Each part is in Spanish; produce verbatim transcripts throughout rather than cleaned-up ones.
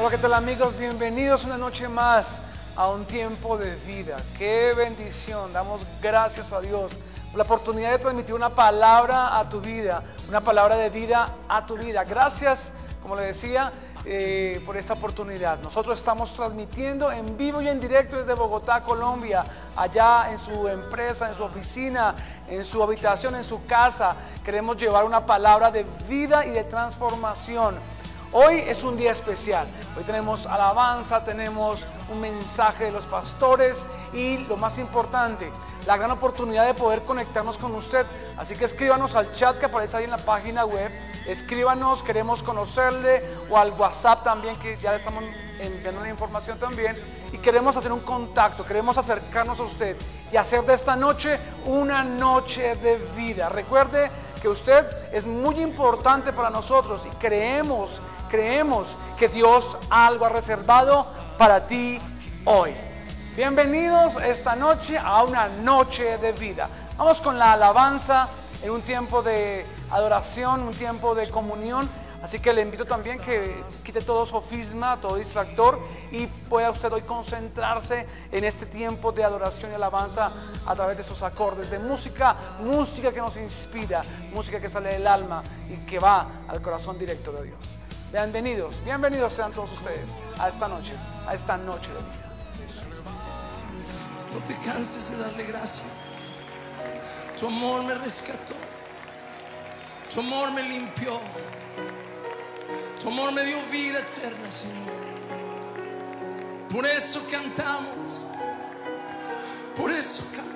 Hola, ¿qué tal amigos? Bienvenidos una noche más a un tiempo de vida. ¡Qué bendición! Damos gracias a Dios por la oportunidad de transmitir una palabra a tu vida, una palabra de vida a tu vida. Gracias, como le decía, eh, por esta oportunidad. Nosotros estamos transmitiendo en vivo y en directo desde Bogotá, Colombia, allá en su empresa, en su oficina, en su habitación, en su casa. Queremos llevar una palabra de vida y de transformación. Hoy es un día especial. Hoy tenemos alabanza, tenemos un mensaje de los pastores y lo más importante, la gran oportunidad de poder conectarnos con usted. Así que escríbanos al chat que aparece ahí en la página web. Escríbanos, queremos conocerle, o al WhatsApp también, que ya le estamos enviando la información también. Y queremos hacer un contacto, queremos acercarnos a usted y hacer de esta noche una noche de vida. Recuerde que usted es muy importante para nosotros y creemos, creemos que Dios algo ha reservado para ti hoy. Bienvenidos esta noche a una noche de vida. Vamos con la alabanza en un tiempo de adoración, un tiempo de comunión. Así que le invito también que quite todo sofisma, todo distractor y pueda usted hoy concentrarse en este tiempo de adoración y alabanza a través de esos acordes de música, música que nos inspira, música que sale del alma y que va al corazón directo de Dios. Bienvenidos, bienvenidos sean todos ustedes a esta noche, a esta noche de vida. No te canses de darle gracias. Tu amor me rescató, tu amor me limpió. Tu amor me dio vida eterna, Señor. Por eso cantamos, por eso cantamos.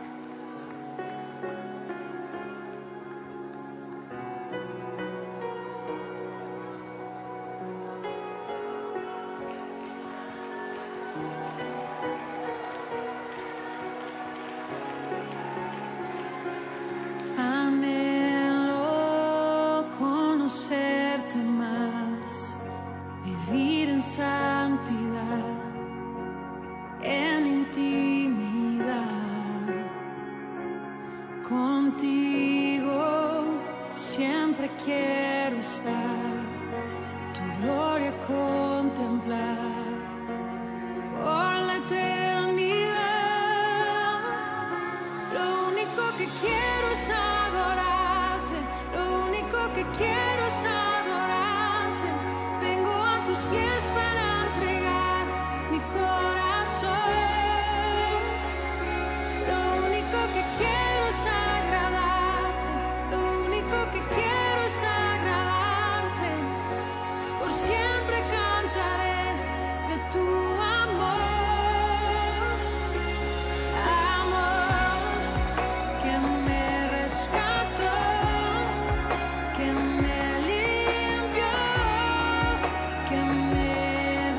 Anhelo conocerte más, vivir en santidad, en intimidad. Contigo siempre quiero estar, tu gloria contemplar por la eternidad. Lo único que quiero es adorarte, lo único que quiero es adorarte. Vengo a tus pies para entregar mi corazón. Lo único que quiero es agradarte, lo único que quiero es agradarte. Por siempre cantaré de tu amor, amor que me rescató, que me limpió, que me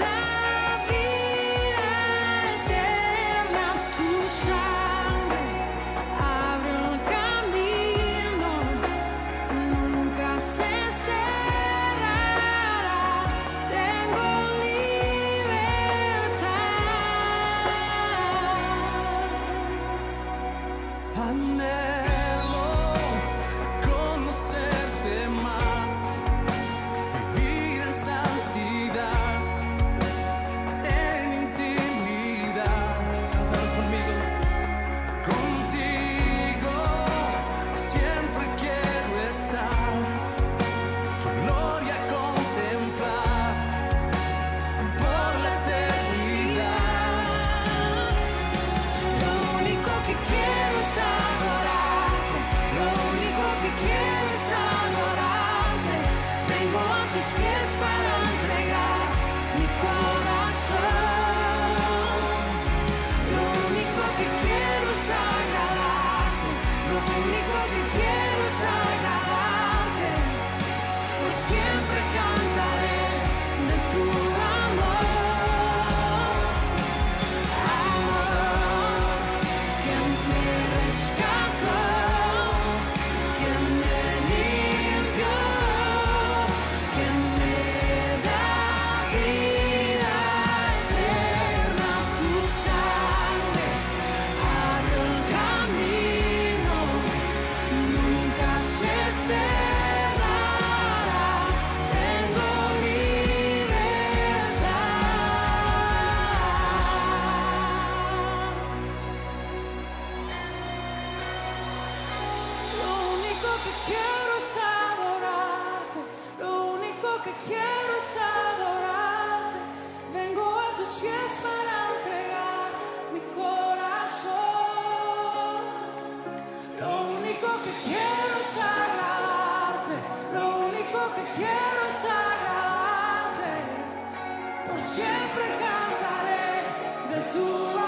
quiero es adorarte, lo único que quiero es adorarte. Vengo a tus pies para entregar mi corazón. Lo único que quiero es agradarte, lo único que quiero es agradarte. Por siempre cantaré de tu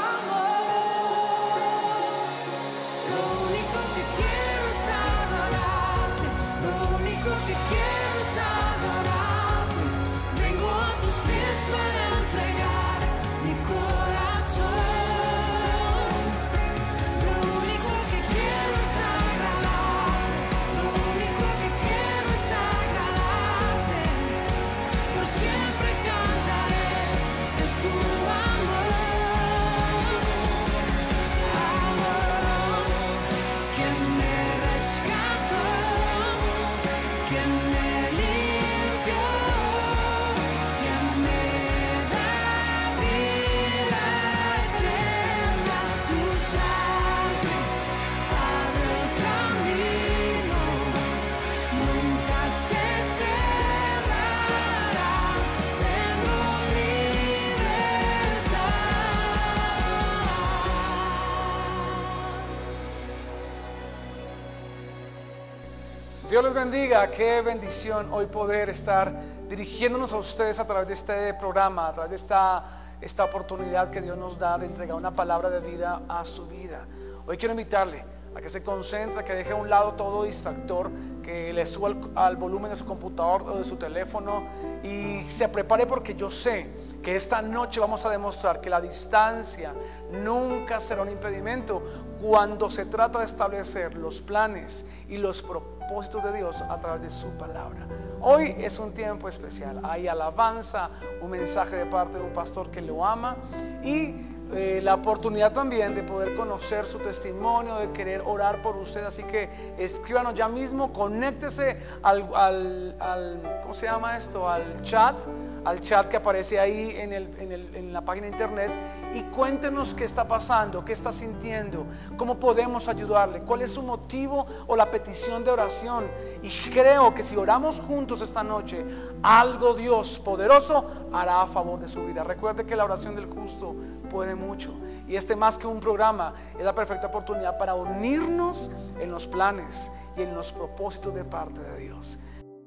amor. Lo único que quiero es adorarte, lo único que quiero es adorarte. Vengo a tus pies para entregar mi corazón. Lo único que quiero es agradarte, lo único que quiero es agradarte. Por siempre cantaré de tu amor. Amor que me rescató, que me limpió, que me da vida eterna. Tu sangre abre el camino, nunca se cerrará. Tengo libertad. Dios les bendiga, qué bendición hoy poder estar dirigiéndonos a ustedes a través de este programa, a través de esta, esta oportunidad que Dios nos da de entregar una palabra de vida a su vida. Hoy quiero invitarle a que se concentre, que deje a un lado todo distractor, que le suba al, al volumen de su computador o de su teléfono y se prepare, porque yo sé que esta noche vamos a demostrar que la distancia nunca será un impedimento cuando se trata de establecer los planes y los propósitos de Dios a través de su palabra. Hoy es un tiempo especial, hay alabanza, un mensaje de parte de un pastor que lo ama y eh, la oportunidad también de poder conocer su testimonio, de querer orar por usted. Así que escríbanos ya mismo, conéctese al, al, al ¿cómo se llama esto? Al chat, al chat que aparece ahí en, el, en, el, en la página de internet, y cuéntenos qué está pasando, qué está sintiendo, cómo podemos ayudarle, cuál es su motivo o la petición de oración. Y creo que si oramos juntos esta noche, algo Dios poderoso hará a favor de su vida. Recuerde que la oración del justo puede mucho, y este, más que un programa, es la perfecta oportunidad para unirnos en los planes y en los propósitos de parte de Dios.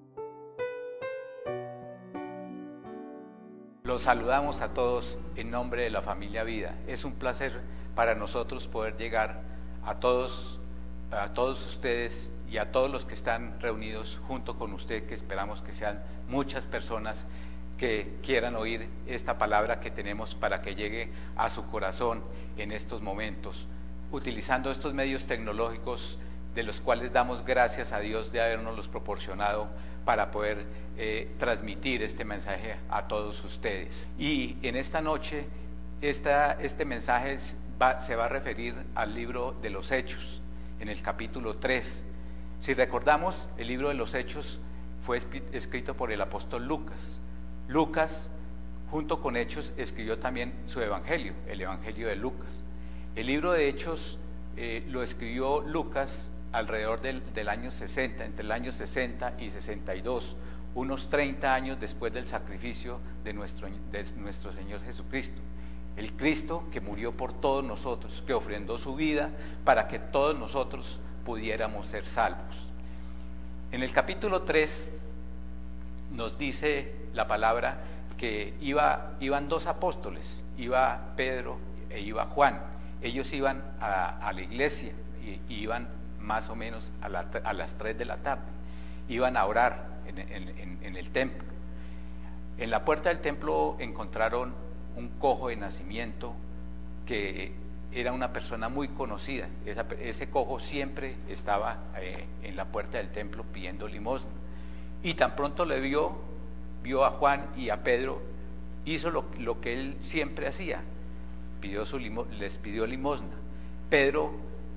Los saludamos a todos en nombre de la familia Vida. Es un placer para nosotros poder llegar a todos, a todos ustedes y a todos los que están reunidos junto con usted, que esperamos que sean muchas personas que quieran oír esta palabra que tenemos para que llegue a su corazón en estos momentos, utilizando estos medios tecnológicos de los cuales damos gracias a Dios de habernos los proporcionado para poder eh, transmitir este mensaje a todos ustedes. Y en esta noche esta, este mensaje va, se va a referir al libro de los Hechos, en el capítulo tres. Si recordamos, el libro de los Hechos fue escrito por el apóstol Lucas. Lucas, junto con Hechos, escribió también su evangelio, el evangelio de Lucas. El libro de Hechos eh, lo escribió Lucas alrededor del, del año sesenta, entre el año sesenta y sesenta y dos, unos treinta años después del sacrificio de nuestro, de nuestro Señor Jesucristo. El Cristo que murió por todos nosotros, que ofrendó su vida para que todos nosotros pudiéramos ser salvos. En el capítulo tres nos dice la palabra que iba, iban dos apóstoles, iba Pedro e iba Juan. Ellos iban a, a la iglesia y, y iban más o menos a, la, a las tres de la tarde, iban a orar en, en, en, en el templo. En la puerta del templo encontraron un cojo de nacimiento que era una persona muy conocida. Esa, ese cojo siempre estaba eh, en la puerta del templo pidiendo limosna, y tan pronto le vio, vio a Juan y a Pedro, hizo lo, lo que él siempre hacía, pidió su limo, les pidió limosna. Pedro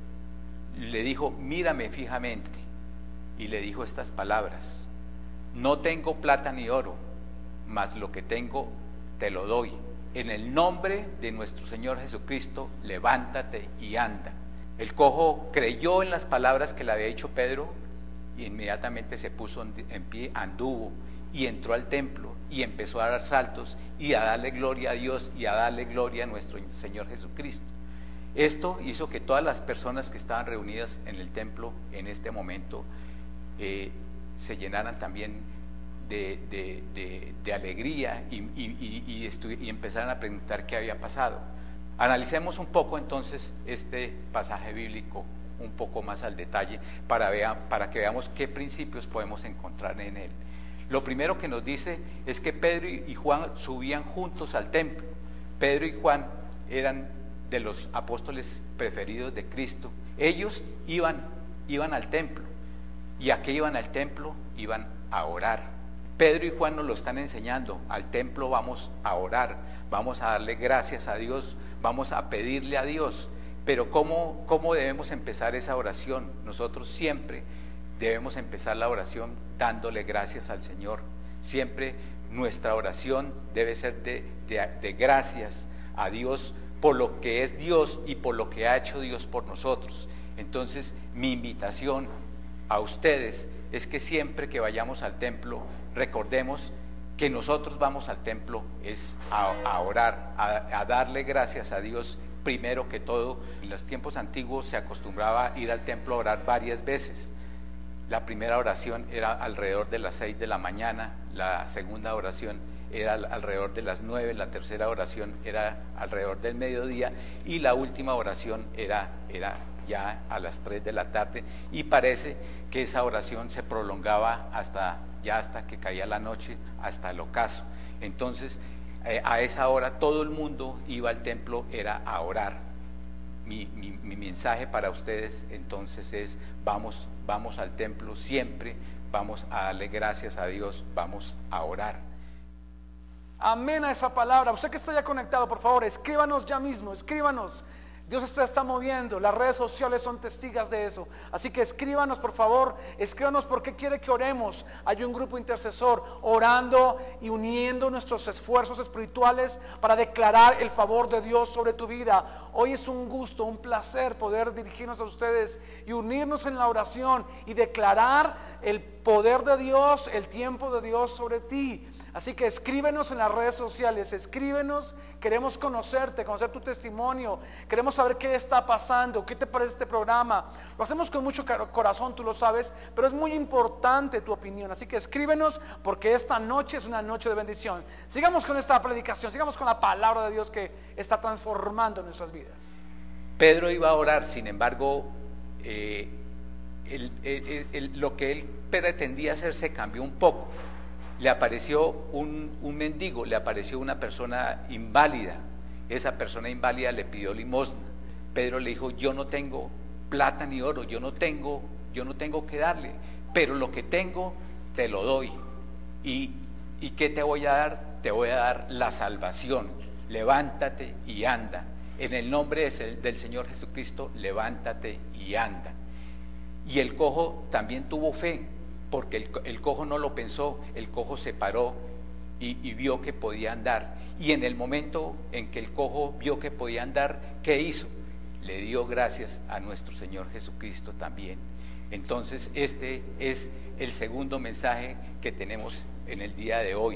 le dijo: mírame fijamente, y le dijo estas palabras: no tengo plata ni oro, mas lo que tengo te lo doy. En el nombre de nuestro Señor Jesucristo, levántate y anda. El cojo creyó en las palabras que le había dicho Pedro y inmediatamente se puso en pie, anduvo y entró al templo y empezó a dar saltos y a darle gloria a Dios y a darle gloria a nuestro Señor Jesucristo. Esto hizo que todas las personas que estaban reunidas en el templo en este momento eh, se llenaran también de, de, de, de alegría y, y, y, y, y empezaran a preguntar qué había pasado. Analicemos un poco entonces este pasaje bíblico un poco más al detalle para, vea, para que veamos qué principios podemos encontrar en él. Lo primero que nos dice es que Pedro y Juan subían juntos al templo. Pedro y Juan eran de los apóstoles preferidos de Cristo. Ellos iban, iban al templo. ¿Y a qué iban al templo? Iban a orar. Pedro y Juan nos lo están enseñando. Al templo vamos a orar, vamos a darle gracias a Dios, vamos a pedirle a Dios. Pero ¿cómo, cómo debemos empezar esa oración? Nosotros siempre debemos empezar la oración dándole gracias al Señor. Siempre nuestra oración debe ser de, de, de gracias a Dios por lo que es Dios y por lo que ha hecho Dios por nosotros. Entonces, mi invitación a ustedes es que siempre que vayamos al templo, recordemos que nosotros vamos al templo es a, a orar, a, a darle gracias a Dios primero que todo. En los tiempos antiguos se acostumbraba a ir al templo a orar varias veces. La primera oración era alrededor de las seis de la mañana, la segunda oración era alrededor de las nueve, la tercera oración era alrededor del mediodía y la última oración era, era ya a las tres de la tarde, y parece que esa oración se prolongaba hasta, ya hasta que caía la noche, hasta el ocaso. Entonces, eh, a esa hora todo el mundo iba al templo, era a orar. Mi, mi, mi mensaje para ustedes entonces es, vamos, vamos al templo siempre, vamos a darle gracias a Dios, vamos a orar. Amén a esa palabra. Usted que está ya conectado, por favor, escríbanos ya mismo, escríbanos. Dios se está moviendo, las redes sociales son testigos de eso. Así que escríbanos, por favor, escríbanos por qué quiere que oremos. Hay un grupo intercesor orando y uniendo nuestros esfuerzos espirituales para declarar el favor de Dios sobre tu vida. Hoy es un gusto, un placer poder dirigirnos a ustedes y unirnos en la oración y declarar el poder de Dios, el tiempo de Dios sobre ti. Así que escríbenos en las redes sociales, escríbenos, queremos conocerte, conocer tu testimonio, queremos saber qué está pasando, qué te parece este programa. Lo hacemos con mucho corazón, tú lo sabes, pero es muy importante tu opinión. Así que escríbenos porque esta noche es una noche de bendición. Sigamos con esta predicación, sigamos con la palabra de Dios que está transformando nuestras vidas. Pedro iba a orar, sin embargo, eh, el, el, el, lo que él pretendía hacer se cambió un poco. Le apareció un, un mendigo, le apareció una persona inválida. Esa persona inválida le pidió limosna. Pedro le dijo, yo no tengo plata ni oro, yo no tengo, yo no tengo que darle, pero lo que tengo te lo doy. ¿Y, y qué te voy a dar? Te voy a dar la salvación. Levántate y anda. En el nombre del Señor Jesucristo, levántate y anda. Y el cojo también tuvo fe, porque el, el cojo no lo pensó, el cojo se paró y, y vio que podía andar. Y en el momento en que el cojo vio que podía andar, ¿qué hizo? Le dio gracias a nuestro Señor Jesucristo también. Entonces este es el segundo mensaje que tenemos en el día de hoy.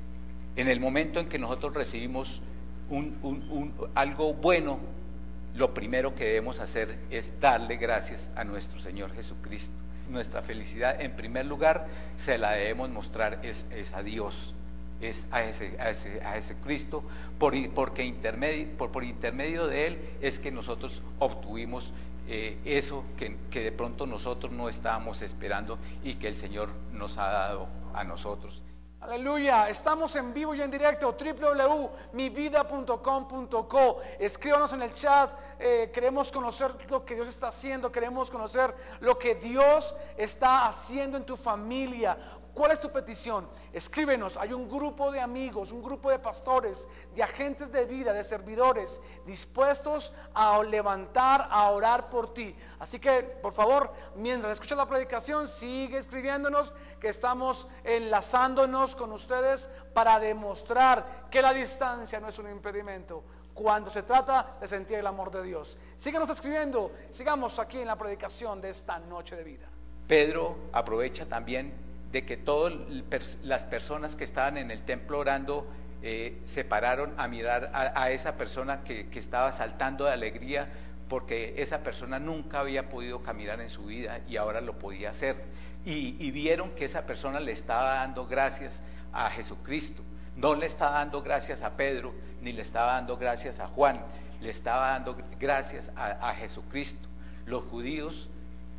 En el momento en que nosotros recibimos un, un, un, algo bueno, lo primero que debemos hacer es darle gracias a nuestro Señor Jesucristo. Nuestra felicidad en primer lugar se la debemos mostrar es, es a Dios, es a ese, a ese, a ese Cristo, por, porque intermedio, por, por intermedio de Él es que nosotros obtuvimos eh, eso que, que de pronto nosotros no estábamos esperando y que el Señor nos ha dado a nosotros. Aleluya, estamos en vivo y en directo, doble u doble u doble u punto mi vida punto com punto co. Escríbanos en el chat, eh, queremos conocer lo que Dios está haciendo, queremos conocer lo que Dios está haciendo en tu familia. ¿Cuál es tu petición? Escríbenos, hay un grupo de amigos, un grupo de pastores, de agentes de vida, de servidores, dispuestos a levantar, a orar por ti. Así que, por favor, mientras escuchas la predicación, sigue escribiéndonos, que estamos enlazándonos con ustedes para demostrar que la distancia no es un impedimento cuando se trata de sentir el amor de Dios. Síguenos escribiendo, sigamos aquí en la predicación de esta noche de vida. Pedro aprovecha también de que todas las personas que estaban en el templo orando eh, se pararon a mirar a, a esa persona que, que estaba saltando de alegría, porque esa persona nunca había podido caminar en su vida y ahora lo podía hacer. Y, y vieron que esa persona le estaba dando gracias a Jesucristo. No le estaba dando gracias a Pedro, ni le estaba dando gracias a Juan, le estaba dando gracias a, a Jesucristo. Los judíos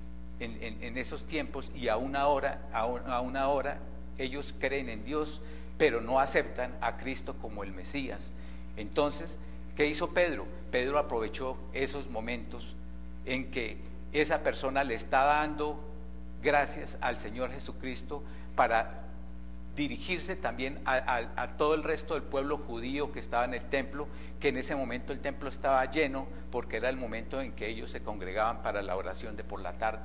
en, en, en esos tiempos y aún ahora, aún, aún ahora, ellos creen en Dios, pero no aceptan a Cristo como el Mesías. Entonces, ¿qué hizo Pedro? Pedro aprovechó esos momentos en que esa persona le estaba dando gracias al Señor Jesucristo para dirigirse también a, a, a todo el resto del pueblo judío que estaba en el templo, que en ese momento el templo estaba lleno porque era el momento en que ellos se congregaban para la oración de por la tarde.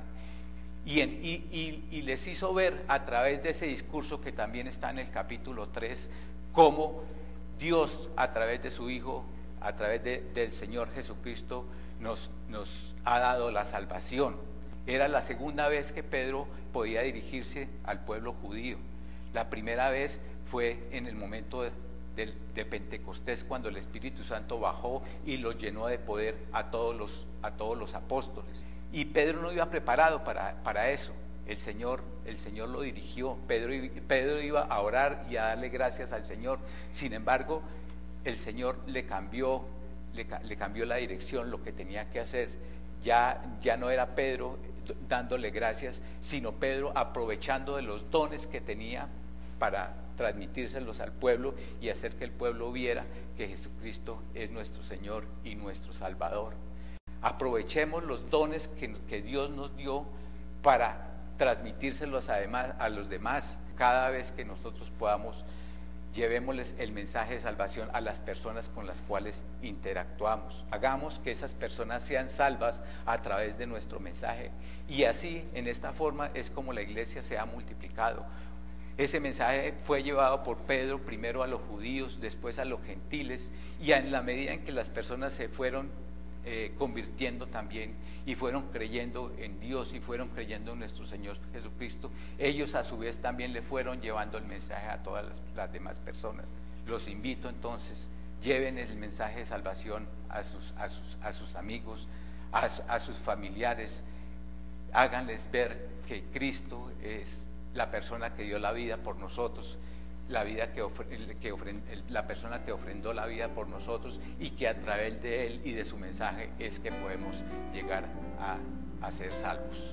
Y, en, y, y, y les hizo ver a través de ese discurso que también está en el capítulo tres, cómo Dios a través de su Hijo, a través de, del Señor Jesucristo, nos, nos ha dado la salvación. Era la segunda vez que Pedro podía dirigirse al pueblo judío. La primera vez fue en el momento de, de, de Pentecostés, cuando el Espíritu Santo bajó y los llenó de poder a todos los, a todos los apóstoles. Y Pedro no iba preparado para, para eso. El Señor, el Señor lo dirigió. Pedro, Pedro iba a orar y a darle gracias al Señor. Sin embargo, el Señor le cambió, le, le cambió la dirección, lo que tenía que hacer. Ya, ya no era Pedro dándole gracias, sino Pedro aprovechando de los dones que tenía para transmitírselos al pueblo y hacer que el pueblo viera que Jesucristo es nuestro Señor y nuestro Salvador. Aprovechemos los dones que, que Dios nos dio para transmitírselos además a los demás. Cada vez que nosotros podamos, llevémosles el mensaje de salvación a las personas con las cuales interactuamos. Hagamos que esas personas sean salvas a través de nuestro mensaje. Y así, en esta forma, es como la iglesia se ha multiplicado. Ese mensaje fue llevado por Pedro primero a los judíos, después a los gentiles, y en la medida en que las personas se fueron eh, convirtiendo también y fueron creyendo en Dios y fueron creyendo en nuestro Señor Jesucristo, ellos a su vez también le fueron llevando el mensaje a todas las, las demás personas. Los invito entonces, lleven el mensaje de salvación a sus, a sus, a sus amigos, a, a sus familiares, háganles ver que Cristo es la persona que dio la vida por nosotros, la, vida que ofre, que ofrend, la persona que ofrendó la vida por nosotros, y que a través de Él y de su mensaje es que podemos llegar a, a ser salvos.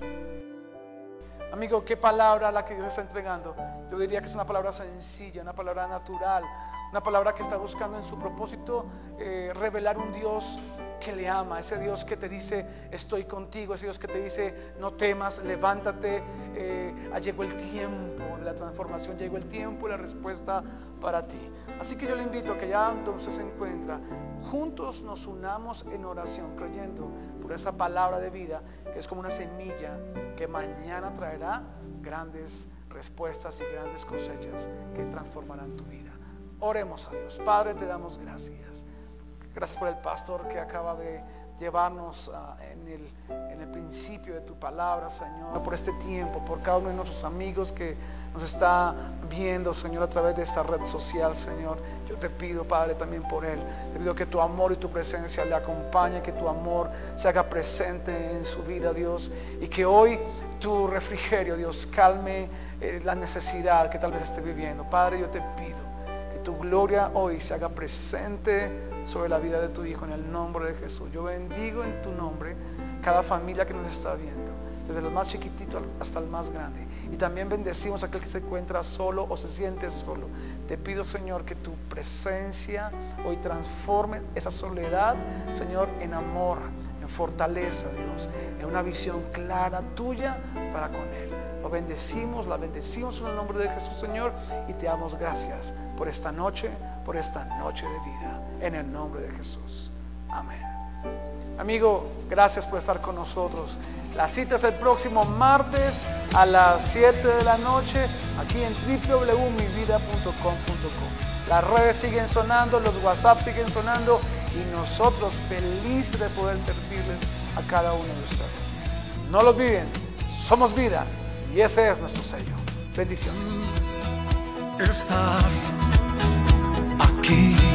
Amigo, ¿qué palabra la que Dios está entregando? Yo diría que es una palabra sencilla, una palabra natural, una palabra que está buscando en su propósito eh, revelar un Dios que le ama, ese Dios que te dice estoy contigo, ese Dios que te dice no temas, levántate, eh, llegó el tiempo de la transformación, llegó el tiempo de la respuesta para ti. Así que yo le invito a que ya donde usted se encuentra, juntos nos unamos en oración, creyendo por esa palabra de vida que es como una semilla que mañana traerá grandes respuestas y grandes cosechas que transformarán tu vida. Oremos a Dios. Padre, te damos gracias. Gracias por el pastor que acaba de llevarnos uh, en, el, en el principio de tu palabra, Señor, por este tiempo, por cada uno de nuestros amigos que nos está viendo, Señor, a través de esta red social, Señor. Yo te pido, Padre, también por él. Te pido que tu amor y tu presencia le acompañe, que tu amor se haga presente en su vida, Dios, y que hoy tu refrigerio, Dios, calme eh, la necesidad que tal vez esté viviendo. Padre, yo te pido que tu gloria hoy se haga presente sobre la vida de tu Hijo, en el nombre de Jesús. Yo bendigo en tu nombre cada familia que nos está viendo, desde el más chiquitito hasta el más grande, y también bendecimos a aquel que se encuentra solo o se siente solo. Te pido, Señor, que tu presencia hoy transforme esa soledad, Señor, en amor, en fortaleza, Dios, en una visión clara tuya para con Él. Lo bendecimos, la bendecimos en el nombre de Jesús, Señor, y te damos gracias por esta noche, por esta noche de vida, en el nombre de Jesús. Amén. Amigo, gracias por estar con nosotros. La cita es el próximo martes a las siete de la noche, aquí en w w w punto mi vida punto com punto co. Las redes siguen sonando, los WhatsApp siguen sonando, y nosotros felices de poder servirles a cada uno de ustedes. No lo olviden, Somos vida y ese es nuestro sello. Bendición. Estás aquí.